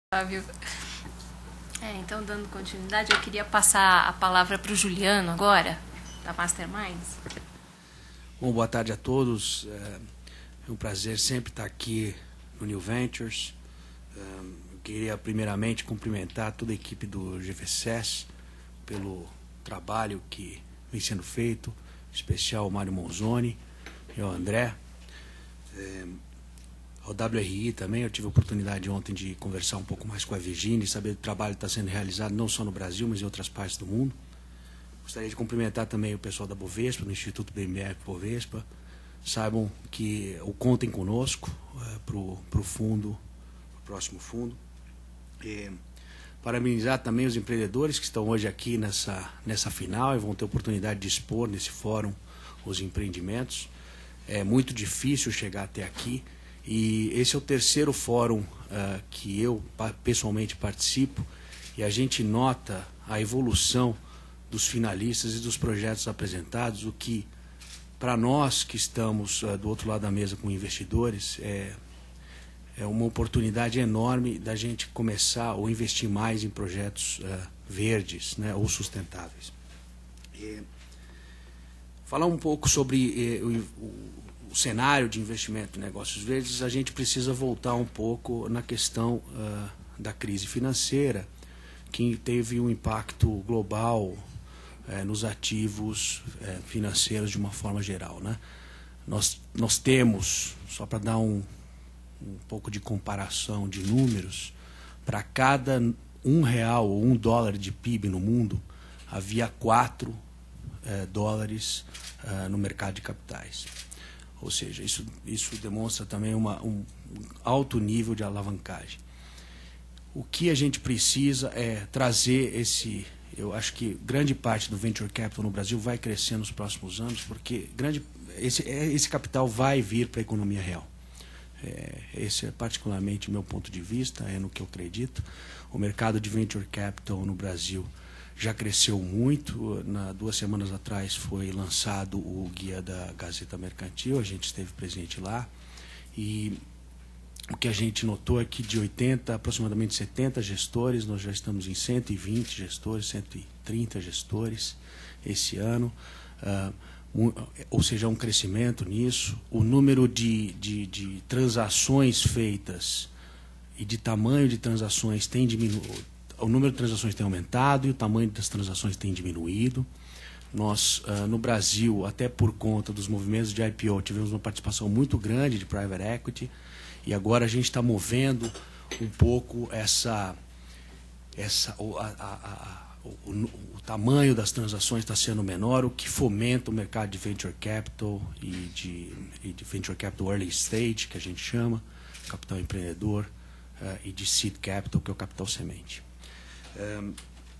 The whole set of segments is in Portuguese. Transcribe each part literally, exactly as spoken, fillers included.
Flávio. É, então, dando continuidade, eu queria passar a palavra para o Juliano agora, da Masterminds. Bom, boa tarde a todos. É um prazer sempre estar aqui no New Ventures. Eu queria primeiramente cumprimentar toda a equipe do G V C S pelo trabalho que vem sendo feito, em especial o Mário Monzoni e o André. É, ao W R I também, eu tive a oportunidade ontem de conversar um pouco mais com a Virginia e saber do trabalho que está sendo realizado não só no Brasil, mas em outras partes do mundo. Gostaria de cumprimentar também o pessoal da Bovespa, do Instituto B M F Bovespa. Saibam que o contem conosco é, para o fundo, para o próximo fundo. E parabenizar também os empreendedores que estão hoje aqui nessa, nessa final e vão ter oportunidade de expor nesse fórum os empreendimentos. É muito difícil chegar até aqui. E esse é o terceiro fórum uh, que eu pessoalmente participo e a gente nota a evolução dos finalistas e dos projetos apresentados, o que, para nós que estamos uh, do outro lado da mesa com investidores, é, é uma oportunidade enorme da gente começar ou investir mais em projetos uh, verdes, né, ou sustentáveis. E falar um pouco sobre eh, o, o o cenário de investimento em negócios verdes, a gente precisa voltar um pouco na questão uh, da crise financeira, que teve um impacto global uh, nos ativos uh, financeiros de uma forma geral, né? Nós, nós temos, só para dar um, um pouco de comparação de números, para cada um real ou um dólar de P I B no mundo, havia quatro uh, dólares uh, no mercado de capitais. Ou seja, isso, isso demonstra também uma, um alto nível de alavancagem. O que a gente precisa é trazer esse... Eu acho que grande parte do Venture Capital no Brasil vai crescer nos próximos anos, porque grande, esse, esse capital vai vir para a economia real. É, esse é particularmente o meu ponto de vista, é no que eu acredito. O mercado de Venture Capital no Brasil já cresceu muito. Na, duas semanas atrás foi lançado o guia da Gazeta Mercantil, a gente esteve presente lá. E o que a gente notou é que de oitenta, aproximadamente setenta gestores, nós já estamos em cento e vinte gestores, cento e trinta gestores esse ano. Uh, um, ou seja, um crescimento nisso. O número de, de, de transações feitas e de tamanho de transações tem diminuído. O número de transações tem aumentado e o tamanho das transações tem diminuído. Nós, uh, no Brasil, até por conta dos movimentos de I P O, tivemos uma participação muito grande de private equity e agora a gente está movendo um pouco essa, essa, o, a, a, a, o, o tamanho das transações está sendo menor, o que fomenta o mercado de venture capital e de, e de venture capital early stage, que a gente chama, capital empreendedor, uh, e de seed capital, que é o capital semente. Um,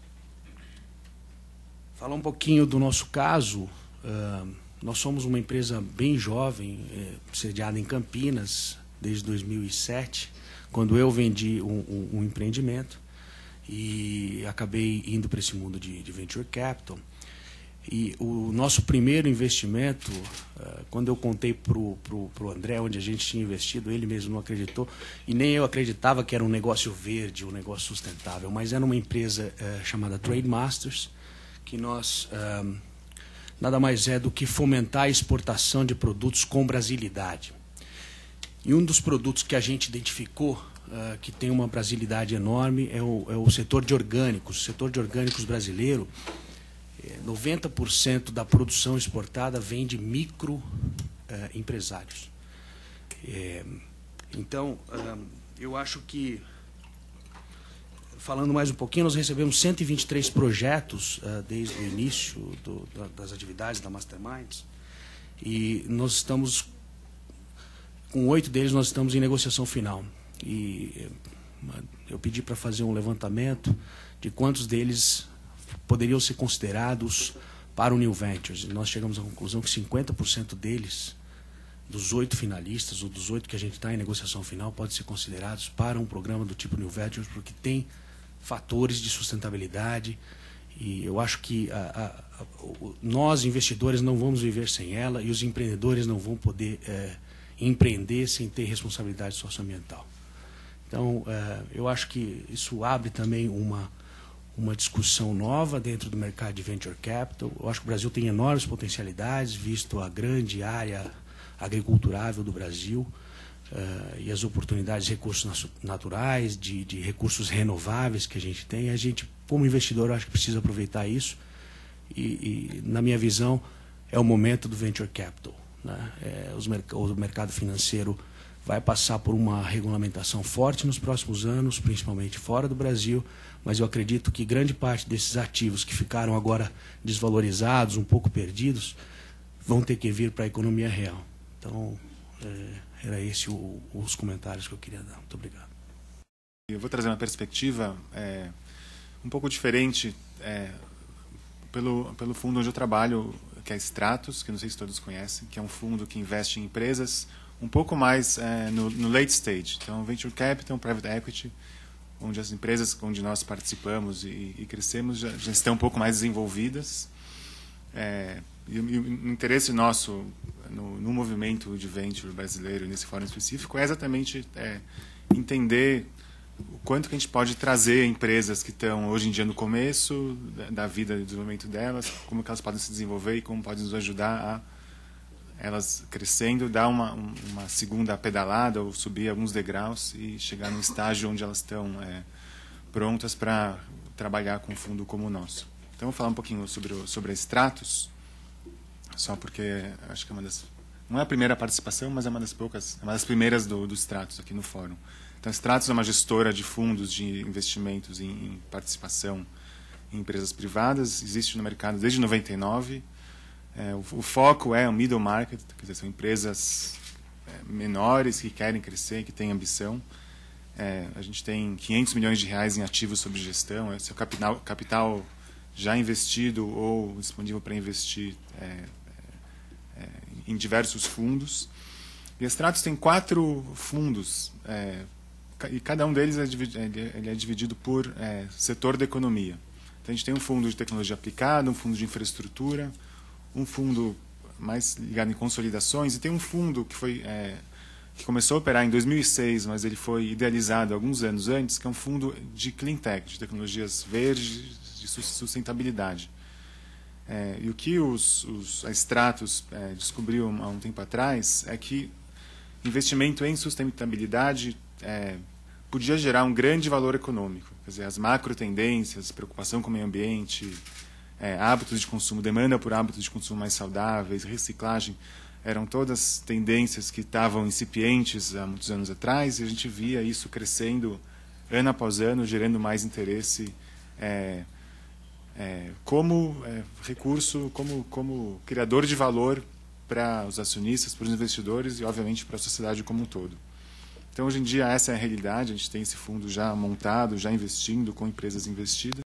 falar um pouquinho do nosso caso. Uh, nós somos uma empresa bem jovem, eh, sediada em Campinas desde dois mil e sete, quando eu vendi um, um, um empreendimento e acabei indo para esse mundo de, de venture capital. E o nosso primeiro investimento, uh, quando eu contei para o André onde a gente tinha investido, ele mesmo não acreditou, e nem eu acreditava que era um negócio verde, um negócio sustentável, mas era uma empresa uh, chamada Trade Masters, que nós uh, nada mais é do que fomentar a exportação de produtos com brasilidade. E um dos produtos que a gente identificou, uh, que tem uma brasilidade enorme, é o, é o setor de orgânicos. O setor de orgânicos brasileiro, noventa por cento da produção exportada vem de micro eh, empresários. É, então, uh, eu acho que, falando mais um pouquinho, nós recebemos cento e vinte e três projetos uh, desde o início do, da, das atividades da Masterminds, e nós estamos, com oito deles, nós estamos em negociação final. E uh, eu pedi para fazer um levantamento de quantos deles poderiam ser considerados para o New Ventures. E nós chegamos à conclusão que cinquenta por cento deles, dos oito finalistas, ou dos oito que a gente está em negociação final, podem ser considerados para um programa do tipo New Ventures, porque tem fatores de sustentabilidade. E eu acho que a, a, a, nós, investidores, não vamos viver sem ela, e os empreendedores não vão poder é, empreender sem ter responsabilidade socioambiental. Então, é, eu acho que isso abre também uma, uma discussão nova dentro do mercado de venture capital. Eu acho que o Brasil tem enormes potencialidades, visto a grande área agriculturável do Brasil uh, e as oportunidades de recursos naturais, de, de recursos renováveis que a gente tem. A gente, como investidor, eu acho que precisa aproveitar isso. E, e na minha visão, é o momento do venture capital, né? É, os merc o mercado financeiro vai passar por uma regulamentação forte nos próximos anos, principalmente fora do Brasil, mas eu acredito que grande parte desses ativos que ficaram agora desvalorizados, um pouco perdidos, vão ter que vir para a economia real. Então, é, era esse o, os comentários que eu queria dar. Muito obrigado. Eu vou trazer uma perspectiva é, um pouco diferente é, pelo, pelo fundo onde eu trabalho, que é Stratos, que não sei se todos conhecem, que é um fundo que investe em empresas um pouco mais é, no, no late stage. Então, Venture Capital, Private Equity, onde as empresas onde nós participamos e, e crescemos já, já estão um pouco mais desenvolvidas. É, e, e o interesse nosso no, no movimento de venture brasileiro, nesse fórum específico, é exatamente é, entender o quanto que a gente pode trazer empresas que estão hoje em dia no começo da, da vida e do desenvolvimento delas, como que elas podem se desenvolver e como podem nos ajudar a elas crescendo, dar uma, uma segunda pedalada ou subir alguns degraus e chegar num estágio onde elas estão é, prontas para trabalhar com um fundo como o nosso. Então, vou falar um pouquinho sobre, o, sobre a Stratos, só porque acho que é uma das... Não é a primeira participação, mas é uma das poucas, é uma das primeiras do, do Stratos aqui no fórum. Então, a Stratos é uma gestora de fundos de investimentos em, em participação em empresas privadas, existe no mercado desde noventa e nove. É, o, o foco é o middle market, quer dizer, são empresas é, menores que querem crescer, que têm ambição. É, a gente tem quinhentos milhões de reais em ativos sob gestão, esse é o capital, capital já investido ou disponível para investir é, é, em diversos fundos. E a Stratos tem quatro fundos, é, e cada um deles é dividido, ele é dividido por é, setor da economia. Então, a gente tem um fundo de tecnologia aplicada, um fundo de infraestrutura, um fundo mais ligado em consolidações, e tem um fundo que foi é, que começou a operar em dois mil e seis, mas ele foi idealizado alguns anos antes, que é um fundo de clean tech, de tecnologias verdes, de sustentabilidade. É, e o que os, os, a Stratos é, descobriu há um tempo atrás é que investimento em sustentabilidade é, podia gerar um grande valor econômico. Quer dizer, as macro tendências, preocupação com o meio ambiente, É, hábitos de consumo, demanda por hábitos de consumo mais saudáveis, reciclagem, eram todas tendências que estavam incipientes há muitos anos atrás, e a gente via isso crescendo ano após ano, gerando mais interesse é, é, como é, recurso, como, como criador de valor para os acionistas, para os investidores e, obviamente, para a sociedade como um todo. Então, hoje em dia, essa é a realidade, a gente tem esse fundo já montado, já investindo com empresas investidas.